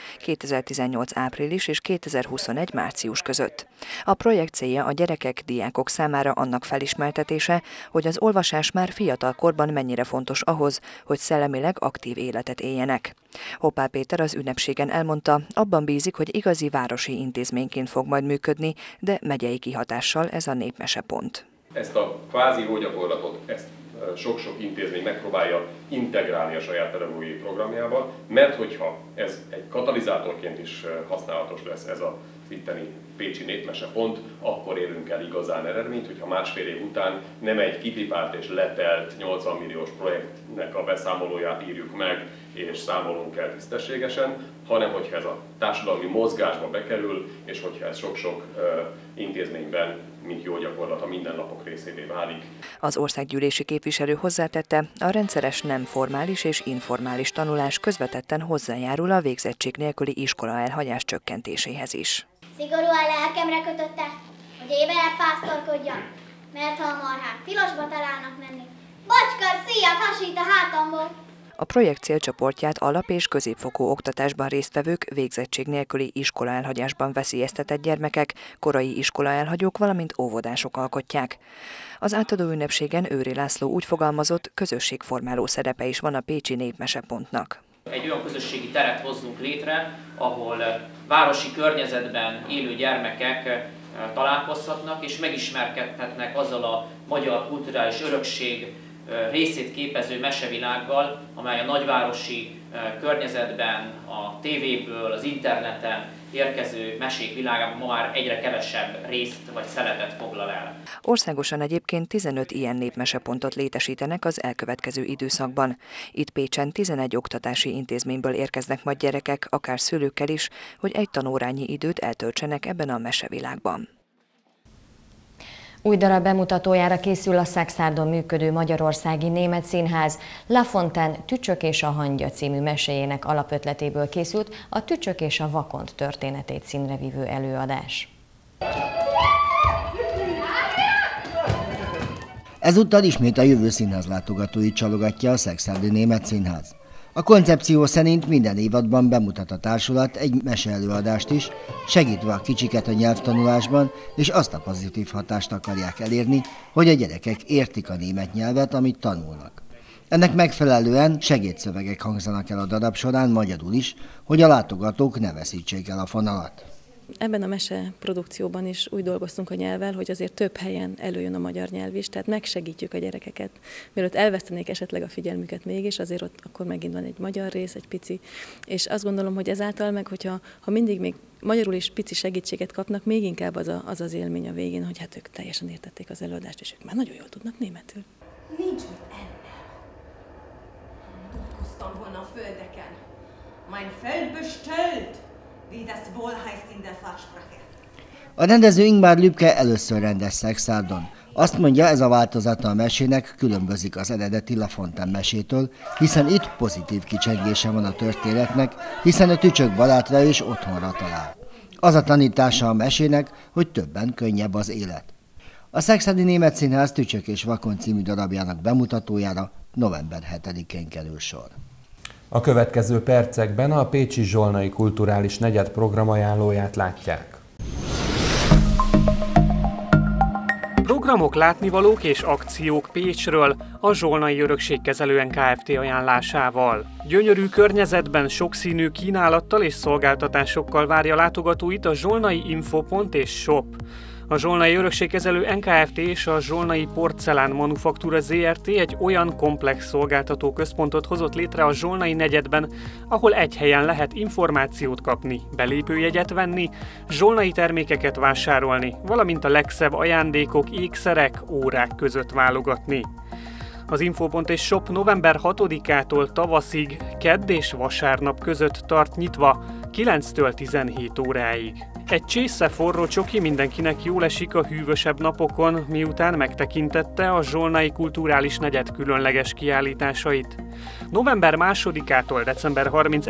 2018 április és 2021 március között. A projekt célja a gyerekek, diákok számára annak felismertetése, hogy az olvasás már fiatal korban mennyire fontos ahhoz, hogy szellemileg aktív életet éljenek. Hoppá Péter az ünnepségen elmondta, abban bízik, hogy igazi városi intézményként fog majd működni, de megyei kihatással ez a népmesepont. Ezt a kvázi gyakorlatot, ezt sok-sok intézmény megpróbálja integrálni a saját pedagógiai programjába, mert hogyha ez egy katalizátorként is használatos lesz ez a itteni pécsi népmesepont, akkor érünk el igazán eredményt, hogyha másfél év után nem egy kipipált és letelt 80 milliós projektnek a beszámolóját írjuk meg, és számolunk el tisztességesen, hanem hogyha ez a társadalmi mozgásba bekerül, és hogyha ez sok-sok intézményben, mint jó gyakorlat, a mindennapok részévé válik. Az országgyűlési képviselő hozzátette, a rendszeres nem formális és informális tanulás közvetetten hozzájárul a végzettség nélküli iskola elhagyás csökkentéséhez is. Szigorúan lelkemre kötötte, hogy éjjel pásztorkodjam, mert ha a marhák tilosba találnak menni, bacskar szíjat hasít a hátamból. A projekt célcsoportját alap- és középfokú oktatásban résztvevők, végzettség nélküli iskolaelhagyásban veszélyeztetett gyermekek, korai iskolaelhagyók, valamint óvodások alkotják. Az átadó ünnepségen Őri László úgy fogalmazott, közösségformáló szerepe is van a pécsi népmesepontnak. Egy olyan közösségi teret hozzunk létre, ahol városi környezetben élő gyermekek találkozhatnak és megismerkedhetnek azzal a magyar kulturális örökség részét képező mesevilággal, amely a nagyvárosi környezetben, a tévéből, az interneten érkező mesék világában ma már egyre kevesebb részt vagy szeletet foglal el. Országosan egyébként 15 ilyen népmesepontot létesítenek az elkövetkező időszakban. Itt Pécsen 11 oktatási intézményből érkeznek majd gyerekek, akár szülőkkel is, hogy egy tanórányi időt eltöltsenek ebben a mesevilágban. Új darab bemutatójára készül a Szekszárton működő Magyarországi Német Színház. La Fontaine Tücsök és a Hangya című meséjének alapötletéből készült a Tücsök és a vakond történetét színre vívő előadás. Ezúttal ismét a jövő színház látogatóit csalogatja a Szekszárdi Német Színház. A koncepció szerint minden évadban bemutat a társulat egy meseelőadást is, segítve a kicsiket a nyelvtanulásban, és azt a pozitív hatást akarják elérni, hogy a gyerekek értik a német nyelvet, amit tanulnak. Ennek megfelelően segédszövegek hangzanak el a darab során magyarul is, hogy a látogatók ne veszítsék el a fonalat. ebben a meseprodukcióban is úgy dolgoztunk a nyelvvel, hogy azért több helyen előjön a magyar nyelv is, tehát megsegítjük a gyerekeket. Mielőtt elvesztenék esetleg a figyelmüket mégis, azért ott akkor megint van egy magyar rész, egy pici, és azt gondolom, hogy ezáltal meg, hogyha mindig még magyarul is pici segítséget kapnak, még inkább az az élmény a végén, hogy hát ők teljesen értették az előadást, és ők már nagyon jól tudnak németül. Nincs mit ennem. Dolgoztam volna a földeken. Mein Feld bestellt, wie das wohl heißt in der Fachsprache. A rendező Ingmar Lübke először rendez Szexárdon. Azt mondja, ez a változata a mesének különbözik az eredeti La Fontaine mesétől, hiszen itt pozitív kicsengése van a történetnek, hiszen a tücsök barátra és otthonra talál. Az a tanítása a mesének, hogy többen könnyebb az élet. A Szekszárdi Német Színház Tücsök és vakon című darabjának bemutatójára november 7-én kerül sor. A következő percekben a Pécsi Zsolnai Kulturális Negyed programajánlóját látják. Programok, látnivalók és akciók Pécsről a Zsolnai Örökségkezelő Kft. Ajánlásával. Gyönyörű környezetben sokszínű kínálattal és szolgáltatásokkal várja látogatóit a Zsolnai Infopont és Shop. A Zsolnai Örökségkezelő Kft. És a Zsolnai Porcelán Manufaktúra Zrt. Egy olyan komplex szolgáltató központot hozott létre a Zsolnai negyedben, ahol egy helyen lehet információt kapni, belépőjegyet venni, zsolnai termékeket vásárolni, valamint a legszebb ajándékok, ékszerek, órák között válogatni. Az Infopont és Shop november 6-ától tavaszig, kedd és vasárnap között tart nyitva, 9-től 17 óráig. Egy csésze forró csoki mindenkinek jól esik a hűvösebb napokon, miután megtekintette a Zsolnai Kulturális Negyed különleges kiállításait. November 2-ától december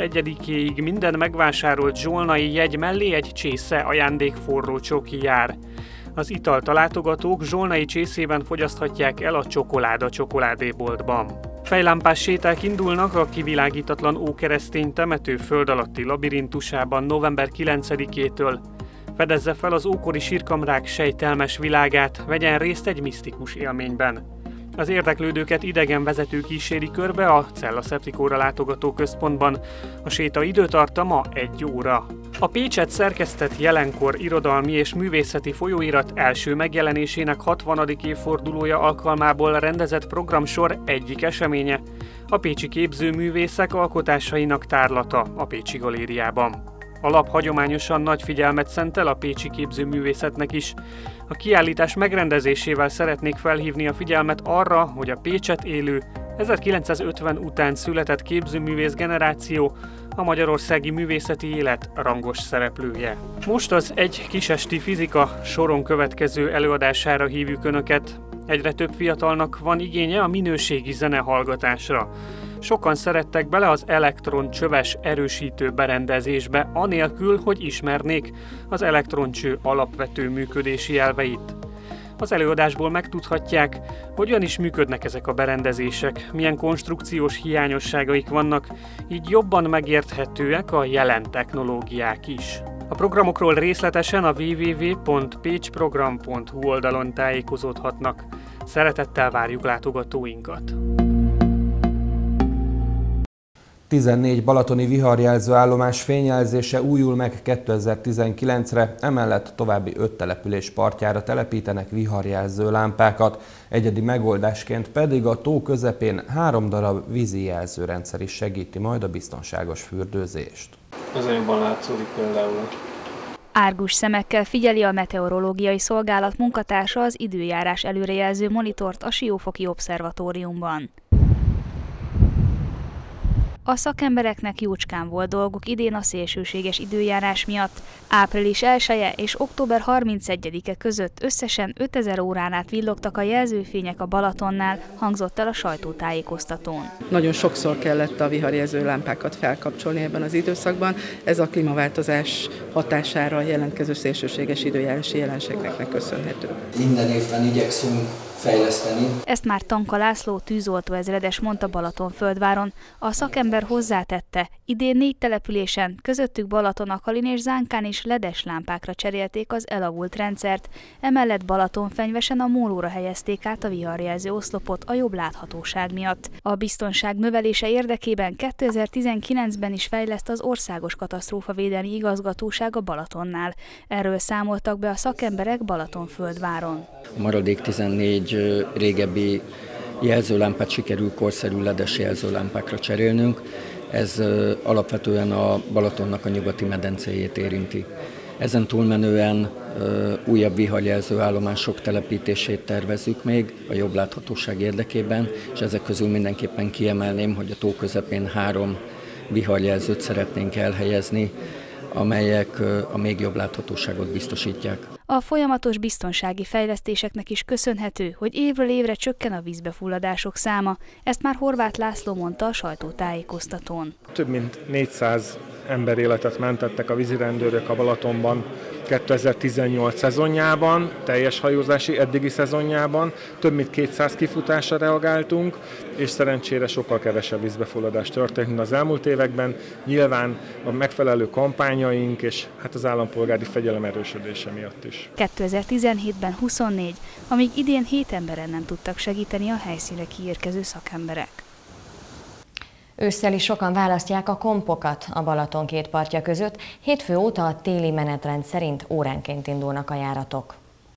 31-éig minden megvásárolt zsolnai jegy mellé egy csésze ajándék forró csoki jár. Az italt a látogatók zsolnai csészében fogyaszthatják el a Csokoláda csokoládéboltban. Fejlámpás séták indulnak a kivilágítatlan ókeresztény temető föld alatti labirintusában november 9-től. Fedezze fel az ókori sírkamrák sejtelmes világát, vegyen részt egy misztikus élményben. Az érdeklődőket idegen vezető kíséri körbe a Cella Septicóra látogató központban. A séta időtartama 1 óra. A Pécset szerkesztett Jelenkor irodalmi és művészeti folyóirat első megjelenésének 60. évfordulója alkalmából rendezett programsor egyik eseménye, a pécsi képzőművészek alkotásainak tárlata a Pécsi Galériában. A lap hagyományosan nagy figyelmet szentel a pécsi képzőművészetnek is. A kiállítás megrendezésével szeretnék felhívni a figyelmet arra, hogy a Pécset élő, 1950 után született képzőművész generáció a magyarországi művészeti élet rangos szereplője. Most az Egy kisesti fizika soron következő előadására hívjuk Önöket. Egyre több fiatalnak van igénye a minőségi zene hallgatásra. Sokan szerettek bele az elektroncsöves erősítő berendezésbe, anélkül, hogy ismernék az elektroncső alapvető működési elveit. Az előadásból megtudhatják, hogyan is működnek ezek a berendezések, milyen konstrukciós hiányosságaik vannak, így jobban megérthetőek a jelen technológiák is. A programokról részletesen a www.pécsprogram.hu oldalon tájékozódhatnak. Szeretettel várjuk látogatóinkat! 14 balatoni viharjelző állomás fényjelzése újul meg 2019-re, emellett további 5 település partjára telepítenek viharjelző lámpákat, egyedi megoldásként pedig a tó közepén 3 darab vízi jelzőrendszer is segíti majd a biztonságos fürdőzést. Ezen jobban látszódik például. Árgus szemekkel figyeli a meteorológiai szolgálat munkatársa az időjárás előrejelző monitort a Siófoki Obszervatóriumban. A szakembereknek jócskán volt dolguk idén a szélsőséges időjárás miatt. Április 1-e és október 31-e között összesen 5000 órán át villogtak a jelzőfények a Balatonnál, hangzott el a sajtótájékoztatón. Nagyon sokszor kellett a viharjelző lámpákat felkapcsolni ebben az időszakban. Ez a klímaváltozás hatására jelentkező szélsőséges időjárási jelenségeknek köszönhető. Minden évben igyekszünk fejleszteni. Ezt már Tanka László tűzoltóezredes mondta Balatonföldváron. A szakember hozzátette, idén 4 településen, közöttük Balatonakalin és Zánkán is LED-es lámpákra cserélték az elavult rendszert, emellett Balatonfenyvesen a mólóra helyezték át a viharjelző oszlopot a jobb láthatóság miatt. A biztonság növelése érdekében 2019-ben is fejleszt az Országos Katasztrófavédelmi Igazgatóság a Balatonnál. Erről számoltak be a szakemberek Balatonföldváron. A maradék 14 régebbi jelzőlámpát sikerül korszerű LED-es jelzőlámpákra cserélnünk. Ez alapvetően a Balatonnak a nyugati medencéjét érinti. Ezen túlmenően újabb viharjelző állomások telepítését tervezzük még a jobb láthatóság érdekében, és ezek közül mindenképpen kiemelném, hogy a tó közepén 3 viharjelzőt szeretnénk elhelyezni, amelyek a még jobb láthatóságot biztosítják. A folyamatos biztonsági fejlesztéseknek is köszönhető, hogy évről évre csökken a vízbefulladások száma. Ezt már Horváth László mondta a sajtótájékoztatón. Több mint 400 emberéletet mentettek a vízirendőrök a Balatonban 2018 szezonjában, teljes hajózási eddigi szezonjában. Több mint 200 kifutásra reagáltunk, és szerencsére sokkal kevesebb vízbefulladás történt, mint az elmúlt években. Nyilván a megfelelő kampányaink és hát az állampolgári fegyelem erősödése miatt is. 2017-ben 24, amíg idén 7 emberen nem tudtak segíteni a helyszínre kiérkező szakemberek. Ősszel is sokan választják a kompokat a Balaton két partja között. Hétfő óta a téli menetrend szerint óránként indulnak a járatok.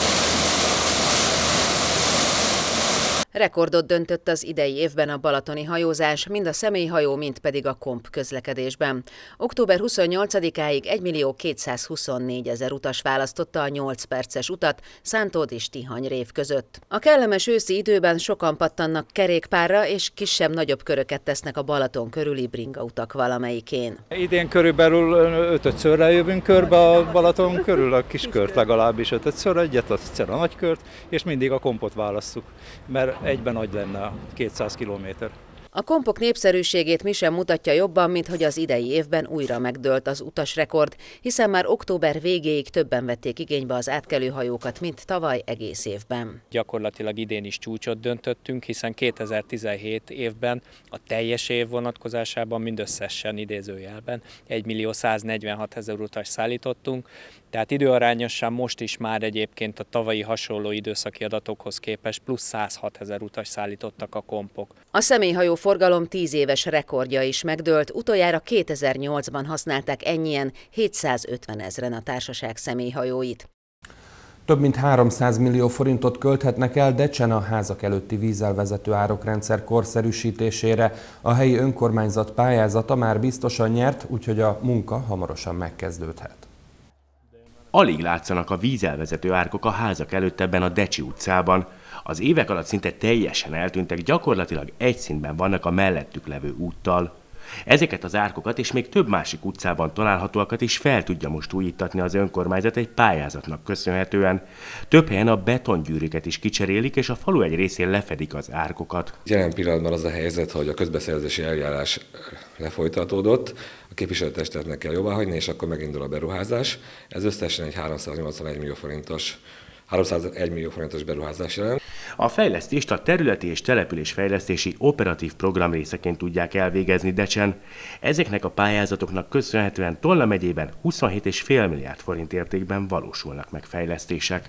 Rekordot döntött az idei évben a balatoni hajózás, mind a személyhajó, mind pedig a komp közlekedésben. Október 28-áig 1.224.000 utas választotta a 8 perces utat Szántód és Tihany-Rév között. A kellemes őszi időben sokan pattannak kerékpárra, és kisebb-nagyobb köröket tesznek a Balaton körüli bringautak valamelyikén. Idén körülbelül 5-szörre jövünk körbe a Balaton körül, a kis kört legalábbis 5-ször, egyet, aztán a nagy kört, és mindig a kompot válasszuk, mert egyben nagy lenne a 200 kilométer. A kompok népszerűségét mi sem mutatja jobban, mint hogy az idei évben újra megdőlt az utasrekord, hiszen már október végéig többen vették igénybe az átkelőhajókat, mint tavaly egész évben. Gyakorlatilag idén is csúcsot döntöttünk, hiszen 2017 évben a teljes év vonatkozásában mindösszesen idézőjelben 1.146.000 utas szállítottunk, tehát időarányosan most is már egyébként a tavalyi hasonló időszaki adatokhoz képest plusz 106.000 utas szállítottak a kompok. A személyhajó forgalom 10 éves rekordja is megdőlt, utoljára 2008-ban használták ennyien 750.000-en a társaság személyhajóit. Több mint 300 millió forintot költhetnek el Decsen a házak előtti vízelvezető árokrendszer korszerűsítésére. A helyi önkormányzat pályázata már biztosan nyert, úgyhogy a munka hamarosan megkezdődhet. Alig látszanak a vízelvezető árkok a házak előtt ebben a Decsi utcában. Az évek alatt szinte teljesen eltűntek, gyakorlatilag egy szintben vannak a mellettük levő úttal. Ezeket az árkokat és még több másik utcában találhatóakat is fel tudja most újítatni az önkormányzat egy pályázatnak köszönhetően. Több helyen a betongyűrűket is kicserélik, és a falu egy részén lefedik az árkokat. Jelen pillanatban az a helyzet, hogy a közbeszerzési eljárás lefolytatódott, a képviselőtestületnek kell jóváhagyni, és akkor megindul a beruházás. Ez összesen egy 301 millió forintos beruházás jelent. A fejlesztést a területi és településfejlesztési operatív program részeként tudják elvégezni Decsen. Ezeknek a pályázatoknak köszönhetően Tolna megyében 27,5 milliárd forint értékben valósulnak meg fejlesztések.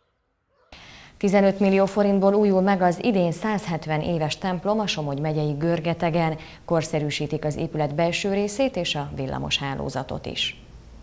15 millió forintból újul meg az idén 170 éves templom a Somogy megyei Görgetegen. Korszerűsítik az épület belső részét és a villamos hálózatot is.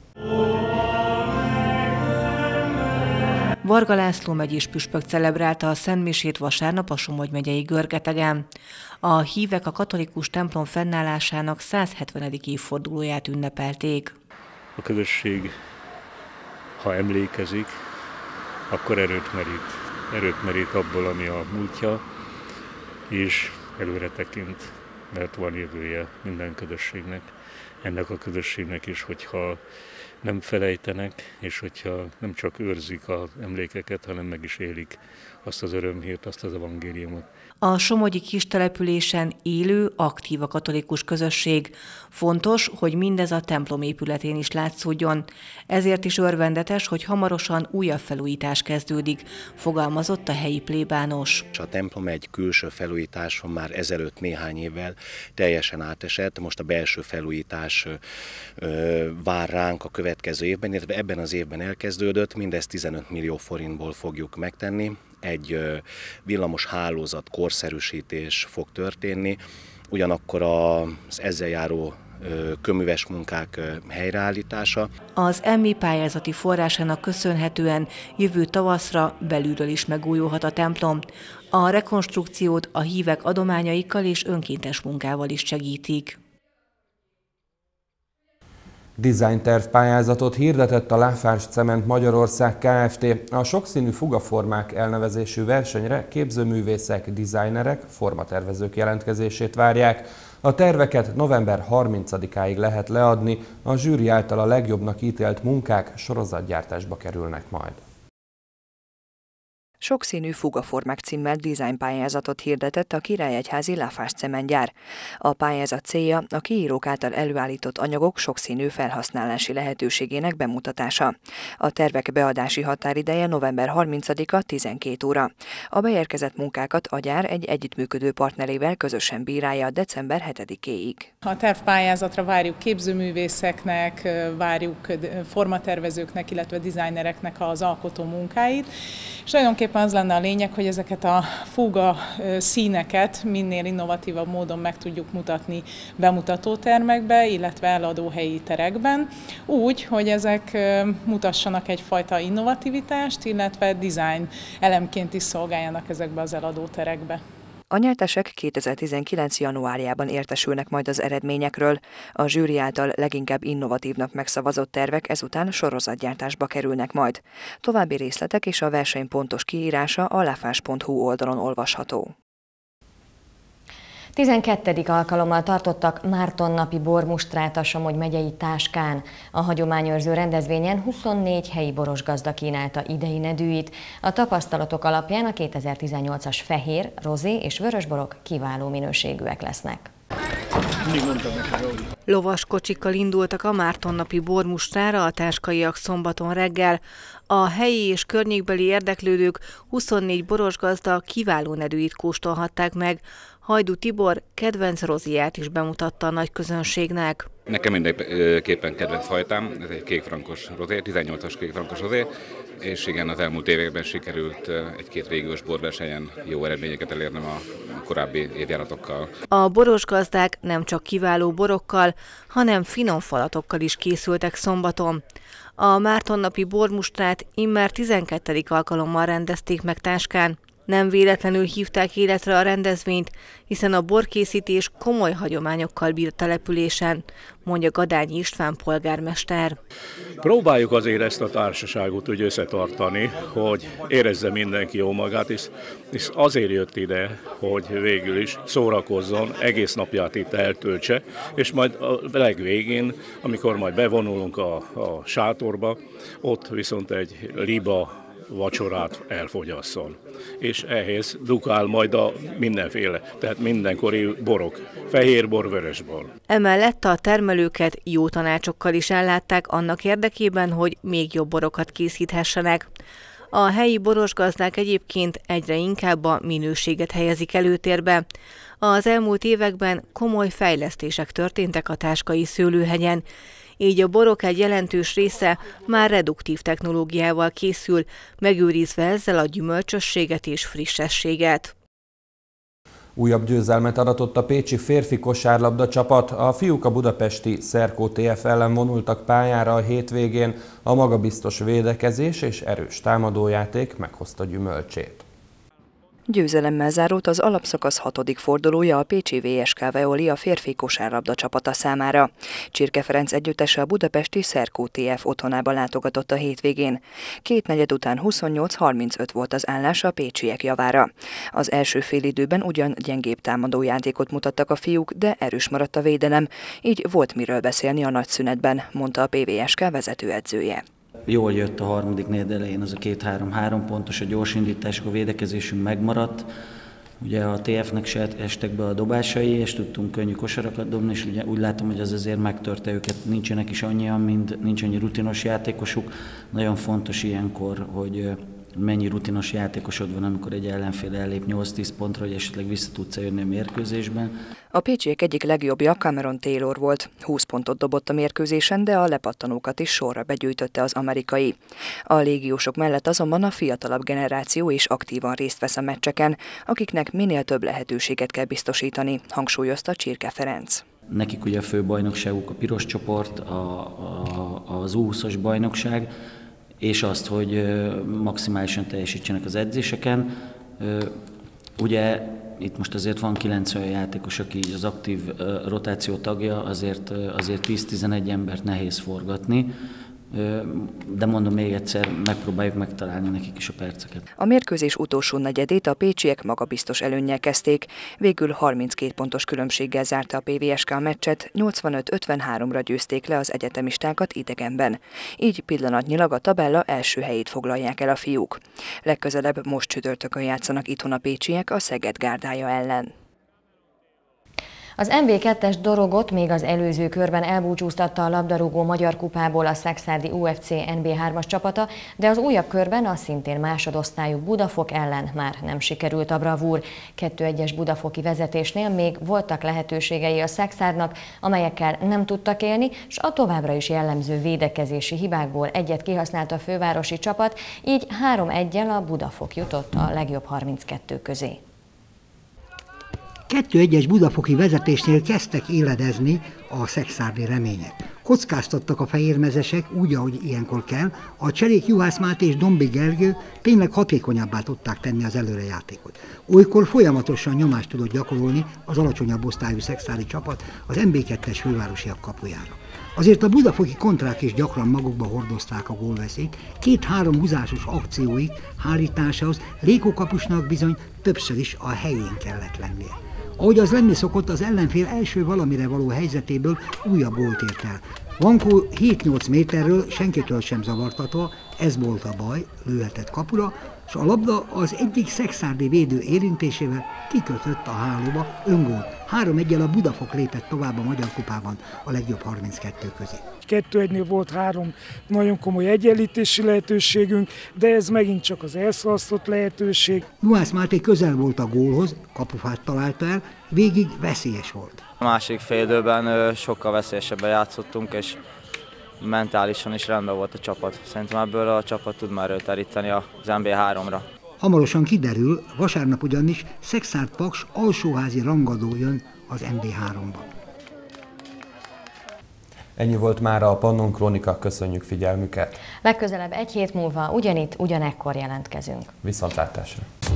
Varga László megyés püspök celebrálta a szentmisét vasárnap a Somogy megyei Görgetegen. A hívek a katolikus templom fennállásának 170. évfordulóját ünnepelték. A közösség, ha emlékezik, akkor erőt merít abból, ami a múltja, és előre tekint, mert van jövője minden közösségnek. Ennek a közösségnek is, hogyha nem felejtenek, és hogyha nem csak őrzik az emlékeket, hanem meg is élik azt az örömhírt, azt az evangéliumot. A somogyi kistelepülésen élő, aktív a katolikus közösség. Fontos, hogy mindez a templom épületén is látszódjon. Ezért is örvendetes, hogy hamarosan újabb felújítás kezdődik, fogalmazott a helyi plébános. A templom egy külső felújításon már ezelőtt néhány évvel teljesen átesett, most a belső felújítás vár ránk a következő évben, illetve ebben az évben elkezdődött, mindezt 15 millió forintból fogjuk megtenni. Egy villamos hálózat korszerűsítés fog történni, ugyanakkor az ezzel járó kőműves munkák helyreállítása. Az EMMI pályázati forrásának köszönhetően jövő tavaszra belülről is megújulhat a templom. A rekonstrukciót a hívek adományaikkal és önkéntes munkával is segítik. Designterv pályázatot hirdetett a Lafarge Cement Magyarország Kft. A sokszínű fugaformák elnevezésű versenyre képzőművészek, designerek, formatervezők jelentkezését várják. A terveket november 30-áig lehet leadni, a zsűri által a legjobbnak ítélt munkák sorozatgyártásba kerülnek majd. Sokszínű fugaformák címmel dizájnpályázatot hirdetett a Királyegyházi Lafarge cementgyár. A pályázat célja a kiírók által előállított anyagok sokszínű felhasználási lehetőségének bemutatása. A tervek beadási határideje november 30-a 12 óra. A beérkezett munkákat a gyár egy együttműködő partnerével közösen bírálja december 7-éig. A tervpályázatra várjuk képzőművészeknek, várjuk formatervezőknek, illetve dizájnereknek az alkotó munkáit, és tulajdonképpen az lenne a lényeg, hogy ezeket a fuga színeket minél innovatívabb módon meg tudjuk mutatni bemutatótermekbe, illetve eladóhelyi terekben, úgy, hogy ezek mutassanak egyfajta innovativitást, illetve design elemként is szolgáljanak ezekbe az eladóterekbe. A nyertesek 2019. januárjában értesülnek majd az eredményekről. A zsűri által leginkább innovatívnak megszavazott tervek ezután sorozatgyártásba kerülnek majd. További részletek és a verseny pontos kiírása a lafarge.hu oldalon olvasható. 12. alkalommal tartottak Márton-napi bormustrát a Somogy megyei Táskán. A hagyományőrző rendezvényen 24 helyi borosgazda kínálta idei nedűit. A tapasztalatok alapján a 2018-as fehér, rozé és vörösborok kiváló minőségűek lesznek. Lovaskocsikkal indultak a Márton-napi bormustrára a táskaiak szombaton reggel. A helyi és környékbeli érdeklődők 24 borosgazda kiváló nedűit kóstolhatták meg. Hajdú Tibor kedvenc rozéját is bemutatta a nagy közönségnek. Nekem mindenképpen kedvenc fajtám, ez egy kékfrankos rozé, 18-as kékfrankos rozé, és igen, az elmúlt években sikerült egy-két régiós borversenyen jó eredményeket elérnem a korábbi évjáratokkal. A borosgazdák nem csak kiváló borokkal, hanem finom falatokkal is készültek szombaton. A Márton-napi bormustrát immár 12. alkalommal rendezték meg Táskán. Nem véletlenül hívták életre a rendezvényt, hiszen a borkészítés komoly hagyományokkal bír településen, mondja Gadányi István polgármester. Próbáljuk azért ezt a társaságot úgy összetartani, hogy érezze mindenki jó magát, és azért jött ide, hogy végül is szórakozzon, egész napját itt eltöltse, és majd a legvégén, amikor majd bevonulunk a sátorba, ott viszont egy liba vacsorát elfogyasszon. És ehhez dukál majd a mindenféle, tehát mindenkori borok, fehérbor, vörösbor. Emellett a termelőket jó tanácsokkal is ellátták annak érdekében, hogy még jobb borokat készíthessenek. A helyi borosgazdák egyébként egyre inkább a minőséget helyezik előtérbe. Az elmúlt években komoly fejlesztések történtek a Táskai szőlőhegyen, így a borok egy jelentős része már reduktív technológiával készül, megőrizve ezzel a gyümölcsösséget és frissességet. Újabb győzelmet aratott a pécsi férfi kosárlabda csapat. A fiúk a budapesti Szerkó TF ellen vonultak pályára a hétvégén. A magabiztos védekezés és erős támadójáték meghozta gyümölcsét. Győzelemmel zárult az alapszakasz 6. fordulója a pécsi VSK Veoli a férfi kosárlabda csapata számára. Csirke Ferenc együttese a budapesti Szerkó TF otthonába látogatott a hétvégén. Kétnegyed után 28-35 volt az állás a pécsiek javára. Az első félidőben ugyan gyengébb támadójátékot mutattak a fiúk, de erős maradt a védelem, így volt miről beszélni a nagy szünetben, mondta a PVSK vezetőedzője. jól jött a harmadik negyed elején az a 2-3 pontos, a gyors indítások, a védekezésünk megmaradt. Ugye a TF-nek se estek be a dobásai, és tudtunk könnyű kosarakat dobni, és ugye úgy látom, hogy az azért megtörte őket. Nincsenek is annyian, nincs annyi rutinos játékosuk. Nagyon fontos ilyenkor, hogy mennyi rutinos játékosod van, amikor egy ellenfél ellép 8-10 pontra, hogy esetleg vissza tudsz jönni a mérkőzésben. A pécsiek egyik legjobbja Cameron Taylor volt. 20 pontot dobott a mérkőzésen, de a lepattanókat is sorra begyűjtötte az amerikai. A légiósok mellett azonban a fiatalabb generáció is aktívan részt vesz a meccseken, akiknek minél több lehetőséget kell biztosítani, hangsúlyozta Csirke Ferenc. Nekik ugye a fő bajnokságuk a piros csoport, az U20-as bajnokság, és azt, hogy maximálisan teljesítsenek az edzéseken. Ugye itt most azért van 90 játékos, aki az aktív rotáció tagja, azért 10-11 embert nehéz forgatni, de mondom még egyszer, megpróbáljuk megtalálni nekik is a perceket. A mérkőzés utolsó negyedét a pécsiek magabiztos előnnyel kezdték, végül 32 pontos különbséggel zárta a PVSK a meccset, 85-53-ra győzték le az egyetemistákat idegenben. Így pillanatnyilag a tabella első helyét foglalják el a fiúk. Legközelebb most csütörtökön játszanak itthon a pécsiek a Szeged Gárdája ellen. Az MB2-es Dorogot még az előző körben elbúcsúztatta a labdarúgó magyar kupából a szekszárdi UFC NB3-as csapata, de az újabb körben a szintén másodosztályú Budafok ellen már nem sikerült a bravúr. 2-1-es budafoki vezetésnél még voltak lehetőségei a Szekszárdnak, amelyekkel nem tudtak élni, és a továbbra is jellemző védekezési hibákból egyet kihasznált a fővárosi csapat, így 3-1-jel a Budafok jutott a legjobb 32 közé. 2-1-es budafoki vezetésnél kezdtek éledezni a szekszárdi remények. Kockáztattak a fehérmezesek úgy, ahogy ilyenkor kell, a Cserék Juhász Máté és Dombi Gergő tényleg hatékonyabbá tudták tenni az előrejátékot. Olykor folyamatosan nyomást tudott gyakorolni az alacsonyabb osztályú szekszárdi csapat az MB2-es fővárosiak kapujára. Azért a budafoki kontrák is gyakran magukba hordozták a gólveszélyt, 2-3 húzásos akcióig hárításához Léko kapusnak bizony többször is a helyén kellett lennie. Ahogy az lenni szokott, az ellenfél első valamire való helyzetéből újabb gólt ért el. Vankó 7-8 méterről senkitől sem zavartatva, ez volt a baj, lőhetett kapura, és a labda az egyik szekszárdi védő érintésével kikötött a hálóba, öngól. 3-1-jel a Budafok lépett tovább a Magyar Kupában a legjobb 32 közé. 2-1-nél volt 3 nagyon komoly egyenlítési lehetőségünk, de ez megint csak az elszalasztott lehetőség. Juhász Máté közel volt a gólhoz, kapufát találta el, végig veszélyes volt. A másik félidőben sokkal veszélyesebben játszottunk, és mentálisan is rendben volt a csapat. Szerintem ebből a csapat tud már teríteni az MB3-ra. Hamarosan kiderül, vasárnap ugyanis Szekszárd Paks alsóházi rangadó jön az MB3-ba. Ennyi volt már a Pannon Krónika, köszönjük figyelmüket! Legközelebb egy hét múlva ugyanitt, ugyanekkor jelentkezünk. Viszontlátásra!